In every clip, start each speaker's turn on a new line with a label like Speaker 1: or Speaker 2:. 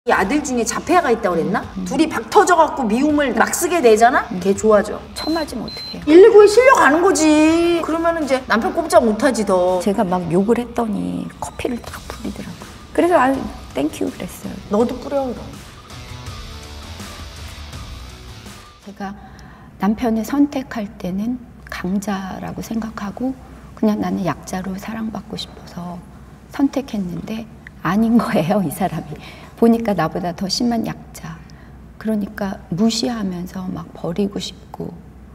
Speaker 1: 이 아들 중에 자폐아가 있다고 그랬나? 둘이 박 터져갖고 미움을 막 쓰게 되잖아? 걔 좋아져.
Speaker 2: 처맞으면 어떡해.
Speaker 1: 119에 실려가는 거지. 그러면 이제 남편 꼼짝 못하지 더.
Speaker 2: 제가 막 욕을 했더니 커피를 딱 뿌리더라고요. 그래서 아유 땡큐 그랬어요.
Speaker 1: 너도 뿌려 그럼.
Speaker 2: 제가 남편을 선택할 때는 강자라고 생각하고 그냥 나는 약자로 사랑받고 싶어서 선택했는데 아닌 거예요, 이 사람이. 보니까 나보다 더 심한 약자. 그러니까 무시하면서 막 버리고 싶고.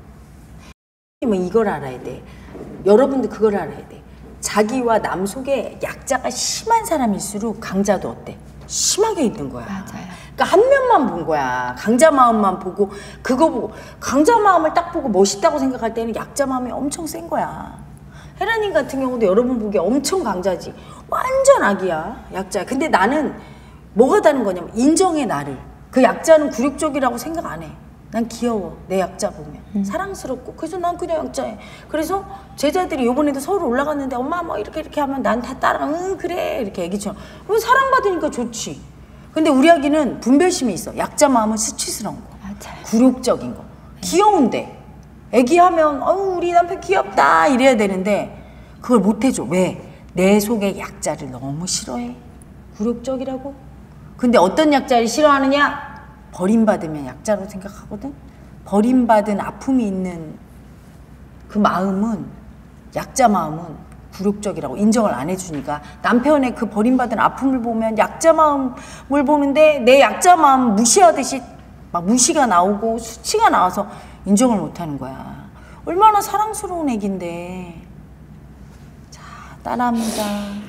Speaker 1: 이걸 알아야 돼. 여러분들 그걸 알아야 돼. 자기와 남 속에 약자가 심한 사람일수록 강자도 어때? 심하게 있는 거야.
Speaker 2: 맞아요.
Speaker 1: 그러니까 한 면만 본 거야. 강자 마음만 보고 그거 보고 강자 마음을 딱 보고 멋있다고 생각할 때는 약자 마음이 엄청 센 거야. 혜란이 같은 경우도 여러분 보기에 엄청 강자지. 완전 악이야. 약자야. 근데 나는 뭐가 다른 거냐면 인정해 나를. 그 약자는 굴욕적이라고 생각 안 해. 난 귀여워. 내 약자 보면. 사랑스럽고. 그래서 난 그냥 약자해. 그래서 제자들이 요번에도 서울 올라갔는데 엄마 뭐 이렇게 하면 난 다 따라 응 그래 이렇게 애기처럼. 그럼 사랑받으니까 좋지. 근데 우리 아기는 분별심이 있어. 약자 마음은 수치스러운 거.
Speaker 2: 맞아요.
Speaker 1: 굴욕적인 거. 귀여운데 애기 하면 우리 남편 귀엽다 이래야 되는데 그걸 못 해줘. 왜? 내 속에 약자를 너무 싫어해. 굴욕적이라고. 근데 어떤 약자를 싫어하느냐? 버림받으면 약자로 생각하거든. 버림받은 아픔이 있는 그 마음은, 약자 마음은 굴욕적이라고 인정을 안 해주니까 남편의 그 버림받은 아픔을 보면 약자 마음을 보는데 내 약자 마음 무시하듯이 막 무시가 나오고 수치가 나와서 인정을 못 하는 거야. 얼마나 사랑스러운 애기인데. 자, 따라합니다.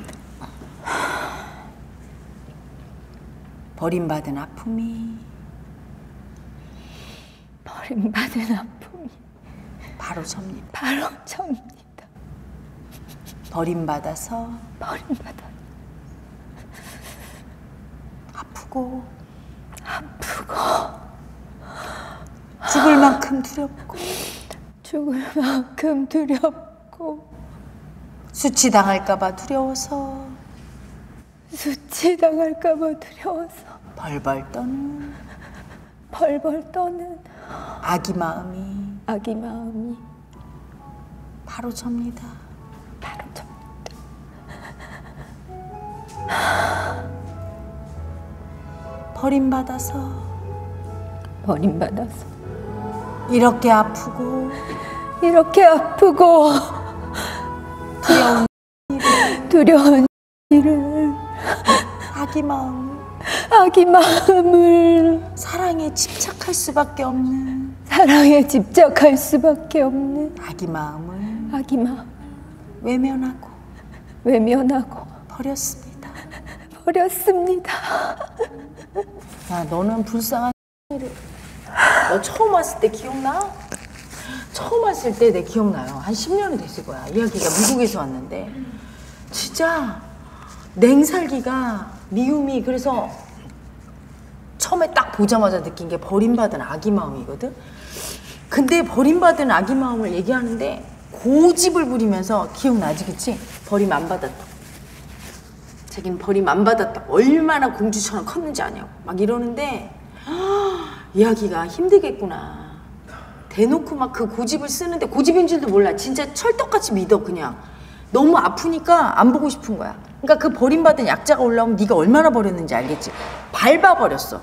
Speaker 1: 버림받은 아픔이 바로 접니다.
Speaker 2: 바로 접니다.
Speaker 1: 버림받아서 아프고 죽을 만큼 두렵고 수치당할까봐 두려워서 벌벌 떠는 아기 마음이 바로 접니다. 버림받아서 이렇게 아프고
Speaker 2: 두려운 일을
Speaker 1: 아기 마음을 사랑에 집착할 수밖에 없는 아기 마음을 외면하고 버렸습니다. 야, 너는 불쌍한 너 처음 왔을 때 기억나? 처음 왔을 때 내 기억나요. 한 10년이 됐을 거야. 이 아기가 미국에서 왔는데 진짜 냉살기가 미움이. 그래서 처음에 딱 보자마자 느낀 게 버림받은 아기 마음이거든. 근데 버림받은 아기 마음을 얘기하는데 고집을 부리면서 기억나지 그치? 버림 안 받았다. 자기는 버림 안 받았다. 얼마나 공주처럼 컸는지 아냐고 막 이러는데 이 아기가 힘들겠구나. 대놓고 막 그 고집을 쓰는데 고집인 줄도 몰라. 진짜 철떡같이 믿어. 그냥 너무 아프니까 안 보고 싶은 거야. 그러니까 그 버림받은 약자가 올라오면 네가 얼마나 버렸는지 알겠지? 밟아버렸어.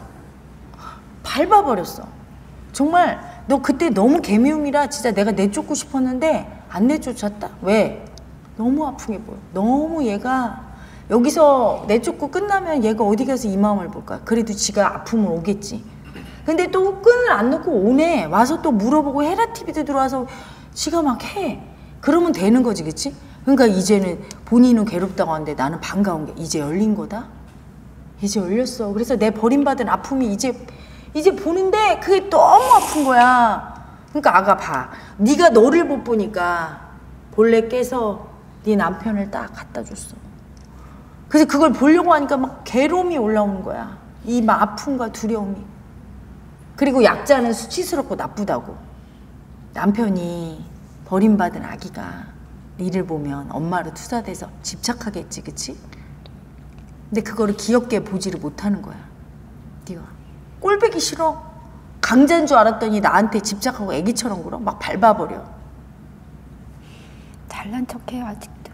Speaker 1: 정말 너 그때 너무 개미움이라 진짜 내가 내쫓고 싶었는데 안 내쫓았다? 왜? 너무 아프게 보여. 너무 얘가 여기서 내쫓고 끝나면 얘가 어디 가서 이 마음을 볼까? 그래도 지가 아픔을 오겠지. 근데 또 끈을 안 놓고 오네. 와서 또 물어보고 헤라TV도 들어와서 지가 막 해. 그러면 되는 거지, 그치? 그러니까 이제는 본인은 괴롭다고 하는데 나는 반가운 게 이제 열린 거다? 이제 열렸어. 그래서 내 버림받은 아픔이 이제 보는데 그게 너무 아픈 거야. 그러니까 아가 봐. 네가 너를 못 보니까 본래 깨서 네 남편을 딱 갖다 줬어. 그래서 그걸 보려고 하니까 막 괴로움이 올라오는 거야. 이 막 아픔과 두려움이. 그리고 약자는 수치스럽고 나쁘다고. 남편이 버림받은 아기가 니를 보면 엄마로 투사돼서 집착하겠지, 그치? 근데 그거를 귀엽게 보지를 못하는 거야. 네가 꼴보기 싫어? 강자인 줄 알았더니 나한테 집착하고 애기처럼 굴어? 막 밟아버려.
Speaker 2: 잘난 척해요 아직도.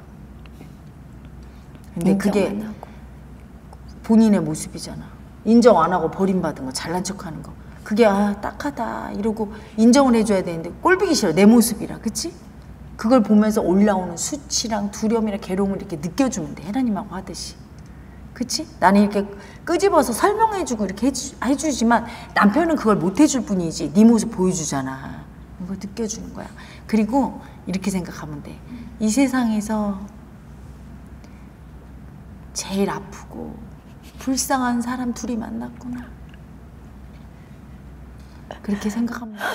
Speaker 1: 근데
Speaker 2: 인정
Speaker 1: 그게
Speaker 2: 안 하고.
Speaker 1: 본인의 모습이잖아. 인정 안 하고 버림받은 거, 잘난 척하는 거. 그게 딱하다 이러고 인정을 해줘야 되는데 꼴보기 싫어. 내 모습이라. 그치? 그걸 보면서 올라오는 수치랑 두려움이랑 괴로움을 이렇게 느껴주면 돼. 혜라님하고 하듯이. 그치? 나는 이렇게 끄집어서 설명해주고 이렇게 해주지만 남편은 그걸 못 해줄 뿐이지 네 모습 보여주잖아. 이걸 느껴주는 거야. 그리고 이렇게 생각하면 돼. 이 세상에서 제일 아프고 불쌍한 사람 둘이 만났구나. 그렇게 생각하면 돼.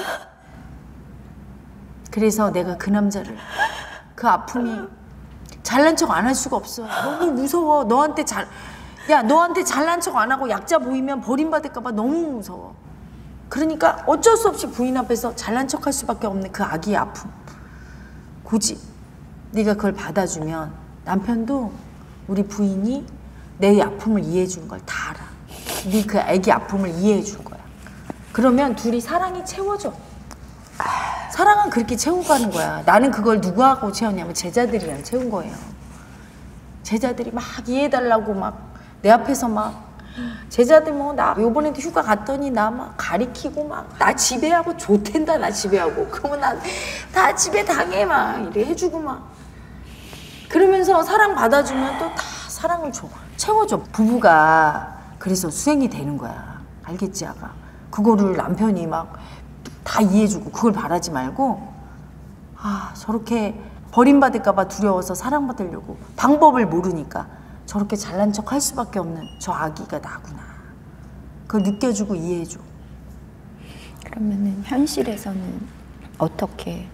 Speaker 1: 그래서 내가 그 남자를, 그 아픔이 잘난 척 안 할 수가 없어. 너무 무서워. 너한테 잘난 척 안 하고 약자 보이면 버림받을까봐 너무 무서워. 그러니까 어쩔 수 없이 부인 앞에서 잘난 척 할 수밖에 없는 그 아기의 아픔. 굳이 네가 그걸 받아주면 남편도 우리 부인이 내 아픔을 이해해 주는 걸 다 알아. 네 그 아기 아픔을 이해해 줄 거야. 그러면 둘이 사랑이 채워져. 사랑은 그렇게 채우고 가는 거야. 나는 그걸 누구하고 채웠냐면 제자들이랑 채운 거예요. 제자들이 막 이해해달라고 막 내 앞에서 막 제자들 뭐 나 요번에도 휴가 갔더니 나 막 가리키고 막 나 지배하고 좋댄다 나 지배하고 그러면 난 다 지배 당해 막 이래 해주고 막 그러면서 사랑 받아주면 또 다 사랑을 줘 채워줘. 부부가 그래서 수행이 되는 거야. 알겠지 아가? 그거를 남편이 막 다 이해해주고 그걸 바라지 말고 저렇게 버림받을까봐 두려워서 사랑받으려고 방법을 모르니까 저렇게 잘난 척 할 수밖에 없는 저 아기가 나구나. 그걸 느껴주고 이해해줘.
Speaker 2: 그러면은 현실에서는 어떻게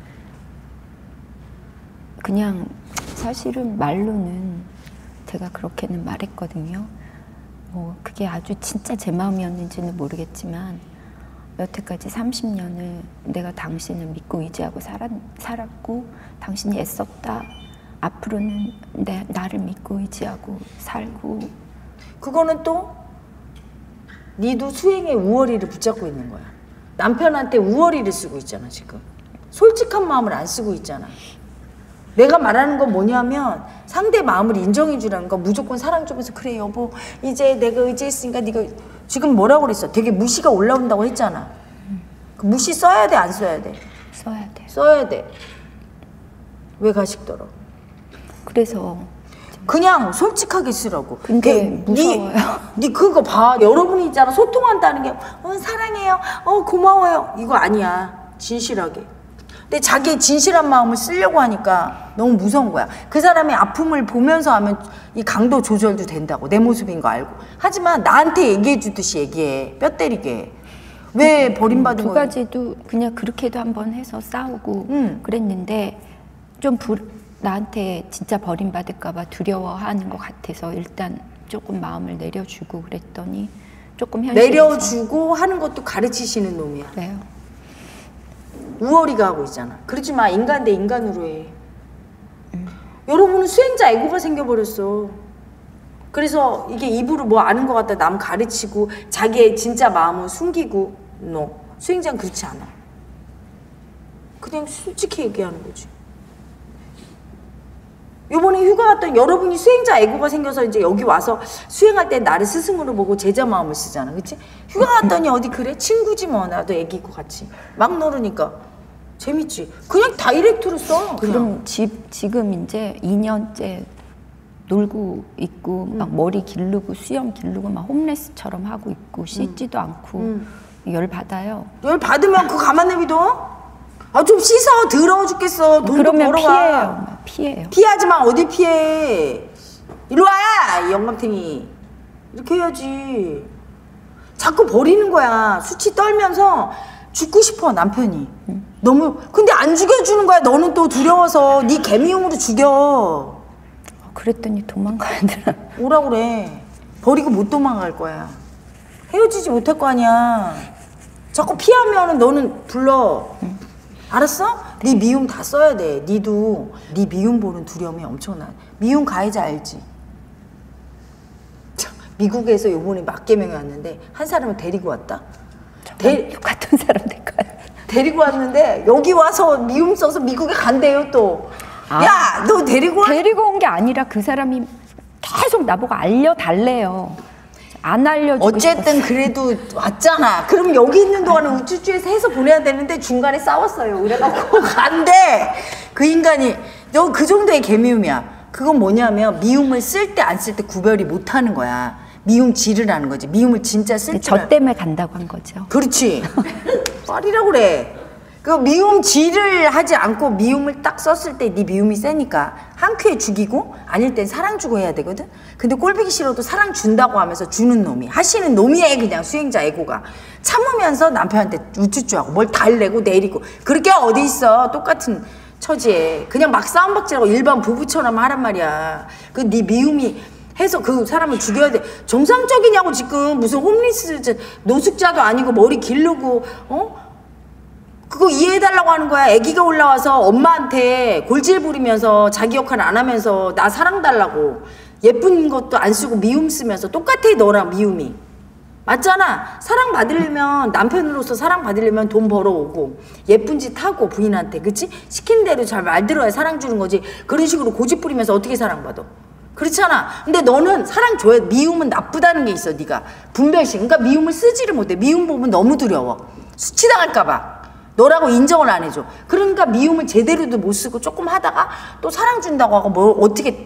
Speaker 2: 그냥 사실은 말로는 제가 그렇게는 말했거든요. 뭐 그게 아주 진짜 제 마음이었는지는 모르겠지만 여태까지 30년을 내가 당신을 믿고 의지하고 살았고 당신이 애썼다. 앞으로는 나를 믿고 의지하고 살고.
Speaker 1: 그거는 또 니도 수행의 우월이를 붙잡고 있는 거야. 남편한테 우월이를 쓰고 있잖아 지금. 솔직한 마음을 안 쓰고 있잖아. 내가 말하는 건 뭐냐면 상대 마음을 인정해 주라는 거. 무조건 사랑 주면서 그래 여보 이제 내가 의지했으니까 네가 지금 뭐라고 그랬어? 되게 무시가 올라온다고 했잖아. 그 무시 써야 돼 안 써야 돼?
Speaker 2: 써야 돼.
Speaker 1: 써야 돼. 왜 가식더러?
Speaker 2: 그래서
Speaker 1: 그냥 솔직하게 쓰라고.
Speaker 2: 근데 무서워요.
Speaker 1: 네 그거 봐. 여러분이 있잖아 소통한다는 게 사랑해요. 고마워요. 이거 아니야. 진실하게. 근데 자기의 진실한 마음을 쓰려고 하니까 너무 무서운 거야. 그 사람의 아픔을 보면서 하면 이 강도 조절도 된다고. 내 모습인 거 알고. 하지만 나한테 얘기해 주듯이 얘기해. 뼈 때리게. 왜 버림받은
Speaker 2: 두
Speaker 1: 거야?
Speaker 2: 가지도 그냥 그렇게도 한번 해서 싸우고 그랬는데 좀 나한테 진짜 버림받을까봐 두려워하는 것 같아서 일단 조금 마음을 내려주고 그랬더니 조금 현실에서
Speaker 1: 내려주고 하는 것도 가르치시는 놈이야.
Speaker 2: 그래요.
Speaker 1: 우월이가 하고 있잖아. 그러지 마. 인간 대 인간으로 해. 여러분은 수행자 에고가 생겨버렸어. 그래서 이게 입으로 뭐 아는 것 같다 남 가르치고 자기의 진짜 마음을 숨기고 수행자는 그렇지 않아. 그냥 솔직히 얘기하는 거지. 요번에 휴가 갔더니 여러분이 수행자 에고가 생겨서 이제 여기 와서 수행할 때 나를 스승으로 보고 제자 마음을 쓰잖아. 그치? 휴가 갔더니 어디 그래? 친구지 뭐. 나도 애기고 같이 막 놀으니까 재밌지. 그냥 다이렉트로 써. 그냥.
Speaker 2: 그럼 지금 이제 2년째 놀고 있고 막 머리 기르고 수염 기르고 막 홈레스처럼 하고 있고 씻지도 않고 열 받아요.
Speaker 1: 열 받으면 그거 가만 내비둬? 좀 씻어. 더러워 죽겠어. 돈도
Speaker 2: 그러면
Speaker 1: 벌어가.
Speaker 2: 피해요.
Speaker 1: 피하지 마. 어디 피해. 일로 와. 이 영감탱이. 이렇게 해야지. 자꾸 버리는 거야. 수치 떨면서 죽고 싶어 남편이. 너무 근데 안 죽여주는 거야. 너는 또 두려워서 네 개미용으로 죽여.
Speaker 2: 그랬더니 도망가더라.
Speaker 1: 오라 그래. 버리고 못 도망갈 거야. 헤어지지 못할 거 아니야. 자꾸 피하면은 너는 불러. 알았어? 네 미움 다 써야 돼. 니도 네 미움 보는 두려움이 엄청나. 미움 가해자 알지? 미국에서 요번에 맞개명이 왔는데 한 사람을 데리고 왔다.
Speaker 2: 같은 사람 될까요?
Speaker 1: 데리고 왔는데 여기 와서 미움 써서 미국에 간대요 또. 야, 너 데리고
Speaker 2: 온 게 아니라 그 사람이 계속 나보고 알려달래요. 안 알려주고
Speaker 1: 어쨌든 싶었어요. 그래도 왔잖아. 그럼 여기 있는 동안에 우쭈쭈에서 해서 보내야 되는데 중간에 싸웠어요. 그래갖고 간대. 그 인간이 너 그 정도의 개미움이야. 그건 뭐냐면 미움을 쓸 때 안 쓸 때 구별이 못하는 거야. 미움질을 하는 거지. 미움을 진짜 쓸 때.
Speaker 2: 저 때문에 간다고 한 거죠.
Speaker 1: 그렇지. 말이라고 그래. 그 미움질을 하지 않고 미움을 딱 썼을 때 네 미움이 세니까 한 큐에 죽이고 아닐 땐 사랑 주고 해야 되거든. 근데 꼴보기 싫어도 사랑 준다고 하면서 주는 놈이 하시는 놈이에 그냥 수행자 에고가 참으면서 남편한테 우쭈쭈하고 뭘 달래고 내리고 그렇게 어디 있어. 똑같은 처지에 그냥 막 싸움박질하고 일반 부부처럼 하란 말이야. 그 네 미움이 해서 그 사람을 죽여야 돼. 정상적이냐고. 지금 무슨 홈리스 노숙자도 아니고 머리 기르고 그거 이해해달라고 하는 거야. 아기가 올라와서 엄마한테 골질 부리면서 자기 역할 안 하면서 나 사랑 달라고 예쁜 것도 안 쓰고 미움 쓰면서 똑같아. 너랑 미움이 맞잖아. 사랑 받으려면 남편으로서 사랑 받으려면 돈 벌어오고 예쁜 짓 하고 부인한테 그치? 시킨 대로 잘 말 들어야 사랑 주는 거지. 그런 식으로 고집 부리면서 어떻게 사랑받아? 그렇잖아. 근데 너는 사랑 줘야 미움은 나쁘다는 게 있어. 네가 분별심. 그러니까 미움을 쓰지를 못해. 미움 보면 너무 두려워. 수치당할까 봐. 너라고 인정을 안 해줘. 그러니까 미움을 제대로도 못 쓰고 조금 하다가 또 사랑 준다고 하고 뭘 어떻게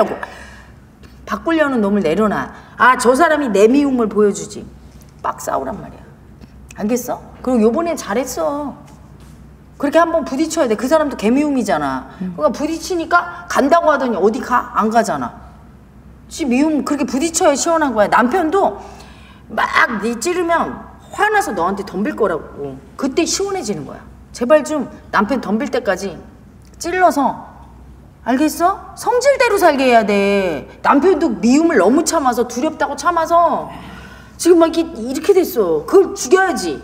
Speaker 1: 바꾸려는 놈을 내려놔. 아, 저 사람이 내 미움을 보여주지. 빡 싸우란 말이야. 알겠어? 그리고 요번엔 잘했어. 그렇게 한번 부딪혀야 돼. 그 사람도 개미움이잖아. 그러니까 부딪히니까 간다고 하더니 어디 가? 안 가잖아. 지 미움 그렇게 부딪혀야 시원한 거야. 남편도 막 니 찌르면 화나서 너한테 덤빌 거라고. 그때 시원해지는 거야. 제발 좀 남편 덤빌 때까지 찔러서 알겠어? 성질대로 살게 해야 돼. 남편도 미움을 너무 참아서 두렵다고 참아서 지금 막 이렇게 됐어. 그걸 죽여야지.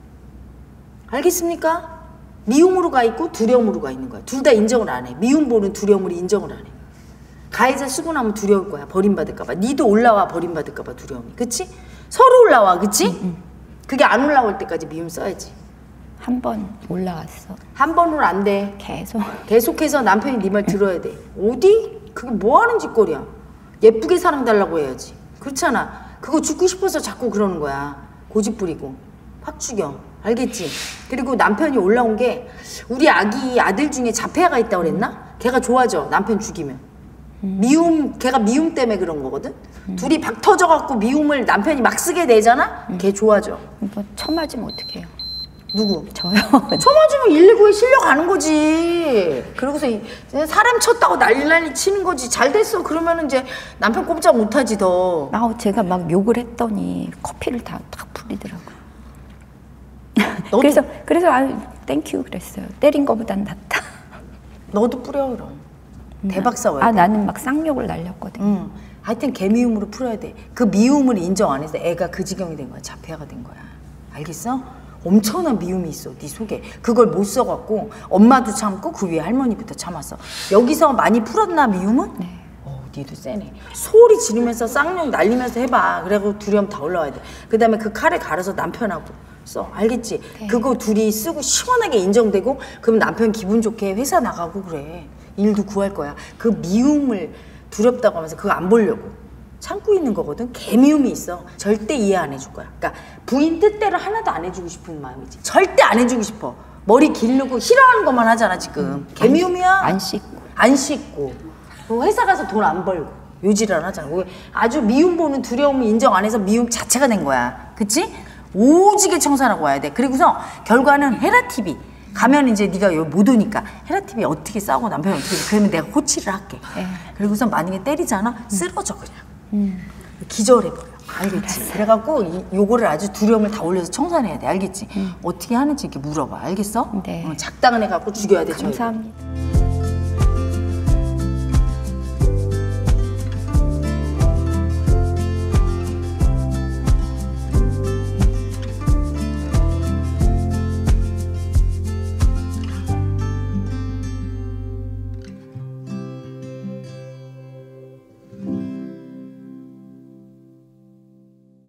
Speaker 1: 알겠습니까? 미움으로 가 있고 두려움으로 가 있는 거야. 둘 다 인정을 안 해. 미움 보는 두려움으로 인정을 안 해. 가해자 쓰고 나면 두려울 거야. 버림받을까 봐. 니도 올라와 버림받을까 봐 두려움이. 그치? 서로 올라와. 그치? 그게 안 올라올 때까지 미움 써야지.
Speaker 2: 한 번 올라왔어.
Speaker 1: 한 번으로 안 돼. 계속해서 남편이 네 말 들어야 돼. 어디? 그게 뭐 하는 짓거리야. 예쁘게 사랑 달라고 해야지. 그렇잖아. 그거 죽고 싶어서 자꾸 그러는 거야. 고집 부리고 확 죽여. 알겠지? 그리고 남편이 올라온 게 우리 아들 중에 자폐아가 있다고 그랬나? 걔가 좋아져. 남편 죽이면. 걔가 미움 때문에 그런 거거든? 둘이 박 터져갖고 미움을 남편이 막 쓰게 되잖아? 걔 좋아져.
Speaker 2: 뭐 처맞으면 어떡해요?
Speaker 1: 누구?
Speaker 2: 저요.
Speaker 1: 처맞으면 119에 실려가는 거지. 그러고서 사람 쳤다고 난리 치는 거지. 잘 됐어. 그러면 이제 남편 꼼짝 못하지 더.
Speaker 2: 제가 막 욕을 했더니 커피를 다 뿌리더라고요. 그래서 땡큐 그랬어요. 때린 거보단 낫다.
Speaker 1: 너도 뿌려 그럼. 대박 싸워야 돼.
Speaker 2: 나는 막 쌍욕을 날렸거든.
Speaker 1: 하여튼 개미움으로 풀어야 돼. 그 미움을 인정 안 해서 애가 그 지경이 된 거야. 자폐아가 된 거야. 알겠어? 엄청난 미움이 있어. 네 속에. 그걸 못 써갖고 엄마도 참고 그 위에 할머니부터 참았어. 여기서 많이 풀었나 미움은?
Speaker 2: 네.
Speaker 1: 니도 세네. 소리 지르면서 쌍욕 날리면서 해봐. 그래갖고 두려움 다 올라와야 돼. 그 다음에 그 칼을 갈아서 남편하고 써. 알겠지?
Speaker 2: 네.
Speaker 1: 그거 둘이 쓰고 시원하게 인정되고 그럼 남편 기분 좋게 회사 나가고 그래. 일도 구할 거야. 그 미움을 두렵다고 하면서 그거 안 보려고 참고 있는 거거든. 개미움이 있어. 절대 이해 안 해줄 거야. 그러니까 부인 뜻대로 하나도 안 해주고 싶은 마음이지. 절대 안 해주고 싶어. 머리 기르고 싫어하는 것만 하잖아 지금. 개미움이야. 안 씻고 회사 가서 돈 안 벌고 요지를 안 하잖아. 아주 미움 보는 두려움을 인정 안 해서 미움 자체가 된 거야. 그치? 오지게 청산하고 와야 돼. 그리고서 결과는 헤라TV 가면 이제 네가 여기 못 오니까 헤라TV 어떻게 싸우고 남편이 어떻게 그러면 내가 코치를 할게. 그리고서 만약에 때리잖아 쓰러져 그냥. 기절해버려. 알겠지? 그래갖고 요거를 아주 두려움을 다 올려서 청산해야 돼. 알겠지? 어떻게 하는지 이렇게 물어봐. 알겠어?
Speaker 2: 네.
Speaker 1: 작당을 해갖고 죽여야 돼.
Speaker 2: 감사합니다.